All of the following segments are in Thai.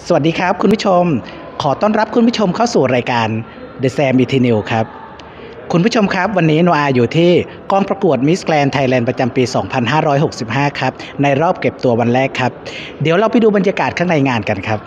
สวัสดีครับคุณผู้ชมขอต้อนรับคุณผู้ชมเข้าสู่รายการ The Sam ET News ครับคุณผู้ชมครับวันนี้โนอาอยู่ที่กองประกวด Miss Grand Thailand ประจำปี 2565 ครับในรอบเก็บตัววันแรกครับเดี๋ยวเราไปดูบรรยากาศข้างในงานกันครับ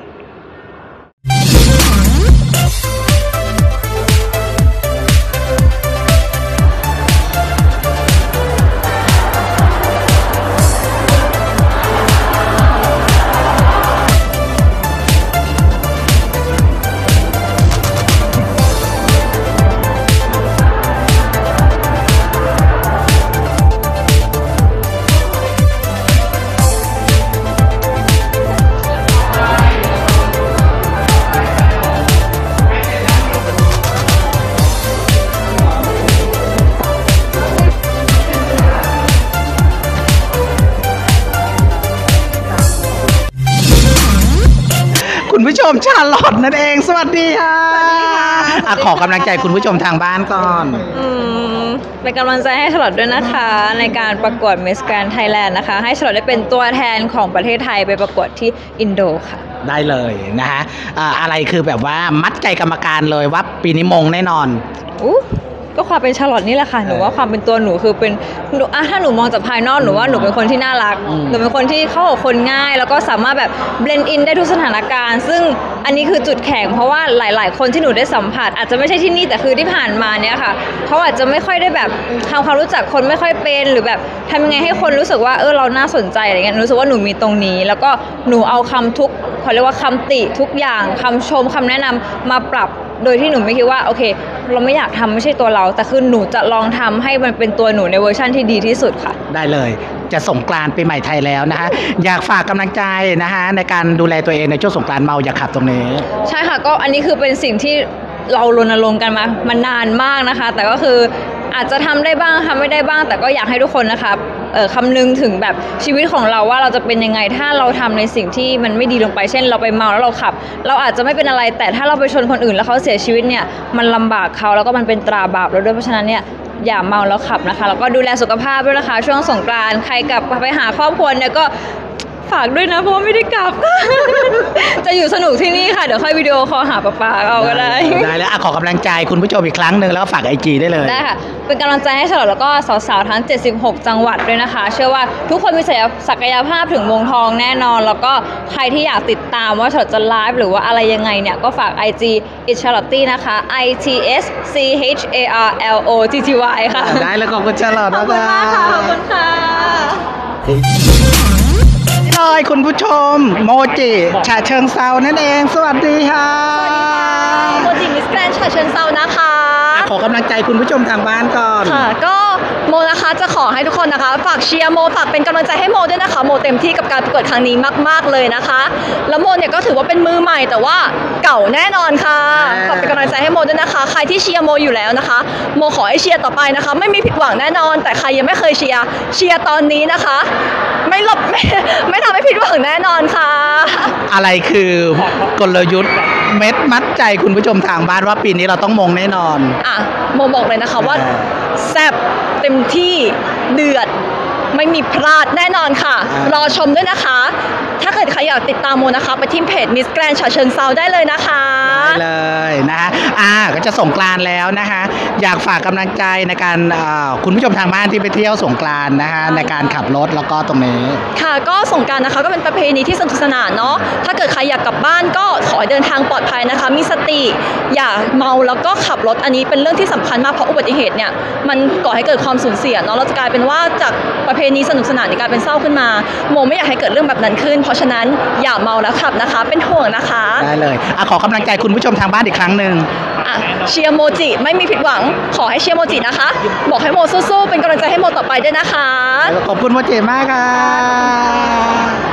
คุณผู้ชมชาลอตนั่นเองสวัสดีค่ะขอกำลังใจคุณผู้ชมทางบ้านก่อนเป็นกำลังใจให้ชาลอตด้วยนะคะในการประกวด Miss Grand Thailand นะคะให้ชาลอตได้เป็นตัวแทนของประเทศไทยไปประกวดที่อินโดค่ะได้เลยนะฮะอะไรคือแบบว่ามัดใจกรรมการเลยว่าปีนี้มงแน่นอนก็ความเป็นชาลอตนี่แหละค่ะหนูว่าความเป็นตัวหนูคือเป็นถ้าหนูมองจากภายนอกหนูว่าหนูเป็นคนที่น่ารักหนูเป็นคนที่เข้ากับคนง่ายแล้วก็สามารถแบบเบลนด์อินได้ทุกสถานการณ์ซึ่งอันนี้คือจุดแข็งเพราะว่าหลายๆคนที่หนูได้สัมผัสอาจจะไม่ใช่ที่นี่แต่คือที่ผ่านมาเนี่ยค่ะเขาอาจจะไม่ค่อยได้แบบทำความรู้จักคนไม่ค่อยเป็นหรือแบบทำยังไงให้คนรู้สึกว่าเราน่าสนใจอะไรเงี้ยรู้สึกว่าหนูมีตรงนี้แล้วก็หนูเอาคำทุกเขาเรียกว่าคำติทุกอย่างคำชมคำแนะนำมาปรับโดยที่หนูไม่คิดว่าโอเคเราไม่อยากทำไม่ใช่ตัวเราแต่คือหนูจะลองทำให้มันเป็นตัวหนูในเวอร์ชั่นที่ดีที่สุดค่ะได้เลยจะสงกรานต์ปีใหม่ไทยแล้วนะฮะอยากฝากกำลังใจนะฮะในการดูแลตัวเองในช่วงสงกรานต์เมาอย่าขับตรงนี้ใช่ค่ะก็อันนี้คือเป็นสิ่งที่เรารณรงค์กันมานานมากนะคะแต่ก็คืออาจจะทำได้บ้างทำไม่ได้บ้างแต่ก็อยากให้ทุกคนนะคะคำนึงถึงแบบชีวิตของเราว่าเราจะเป็นยังไงถ้าเราทำในสิ่งที่มันไม่ดีลงไปเช่นเราไปเมาแล้วเราขับเราอาจจะไม่เป็นอะไรแต่ถ้าเราไปชนคนอื่นแล้วเขาเสียชีวิตเนี่ยมันลำบากเขาแล้วก็มันเป็นตราบาปเราด้วยเพราะฉะนั้นเนี่ยอย่าเมาแล้วขับนะคะแล้วก็ดูแลสุขภาพด้วยนะคะช่วงสงกรานต์ใครกลับไปหาครอบครัวเนี่ยก็ฝากด้วยนะเพราะว่าไม่ได้กลับ จะอยู่สนุกที่นี่ค่ะเดี๋ยวค่อยวิดีโอคอลหาป๊าเอาก็ได้ได้แล้วขอกำลังใจคุณผู้ชมอีกครั้งหนึ่งแล้วฝากIGได้เลยได้ค่ะเป็นกำลังใจให้ชาลอตแล้วก็สาวๆทั้ง76จังหวัดด้วยนะคะเชื่อว่าทุกคนมีศักยภาพถึงมงทองแน่นอนแล้วก็ใครที่อยากติดตามว่าชาลอตจะไลฟ์หรือว่าอะไรยังไงเนี่ยก็ฝาก IG itcharlotty นะคะ ITSCHARLOTTY ค่ะได้แล้วขอบคุณชาลอตขอบคุณมากค่ะขอบคุณค่ะเลยคุณผู้ชมโมจิฉะเชิงเซานั่นเองสวัสดีค่ะสวัสดีค่ะโมจิมิสแกรนด์ฉะเชิงเซานะคะขอกำลังใจคุณผู้ชมทางบ้านก่อนค่ะก็โมนะคะจะขอให้ทุกคนนะคะฝากเชียร์โมฝากเป็นกำลังใจให้โมด้วยนะคะโมเต็มที่กับการประกวดครั้งนี้มากๆเลยนะคะแล้วโมเนี่ยก็ถือว่าเป็นมือใหม่แต่ว่าเก่าแน่นอนค่ะฝากเป็นกำลังใจให้โมด้วยนะคะใครที่เชียร์โมอยู่แล้วนะคะโมขอให้เชียร์ต่อไปนะคะไม่มีผิดหวังแน่นอนแต่ใครยังไม่เคยเชียร์ตอนนี้นะคะไม่ทำให้ผิดหวังแน่นอนค่ะอะไรคือกลยุทธ์เม็ดมัดใจคุณผู้ชมทางบ้านว่าปีนี้เราต้องมงแน่นอนโมบอกเลยนะคะว่าแซ่บเต็มที่เดือดไม่มีพลาดแน่นอนค่ะรอชมด้วยนะคะถ้าเกิดใครอยากติดตามโมนะคะไปที่เพจ Miss Grand ฉะเชิงเซาได้เลยนะคะได้เลยนะคะก็จะสงกรานต์แล้วนะคะอยากฝากกำลังใจในการคุณผู้ชมทางบ้านที่ไปเที่ยวสงกรานต์นะคะในการขับรถแล้วก็ตรงนี้ค่ะก็สงกรานต์นะคะก็เป็นประเพณีที่สนุกสนานเนาะถ้าเกิดใครอยากกลับบ้านก็ขอเดินทางปลอดภัยนะคะมีสติอย่าเมาแล้วก็ขับรถอันนี้เป็นเรื่องที่สำคัญมากเพราะอุบัติเหตุเนี่ยมันก่อให้เกิดความสูญเสียเนาะเราจะกลายเป็นว่าจากประเพณีสนุกสนานกลายเป็นเศร้าขึ้นมาโมไม่อยากให้เกิดเรื่องแบบนั้นขึ้นเพราะฉะนั้นอย่าเมาแล้วขับนะคะเป็นห่วงนะคะได้เลยขอกำลังใจคุณผู้ชมทางบ้านอีกครั้งหนึ่งเชียร์โมจิไม่มีผิดหวังขอให้เชียร์โมจินะคะบอกให้โมสู้ๆเป็นกำลังใจให้โมต่อไปด้วยนะคะขอบคุณโมจิมากค่ะ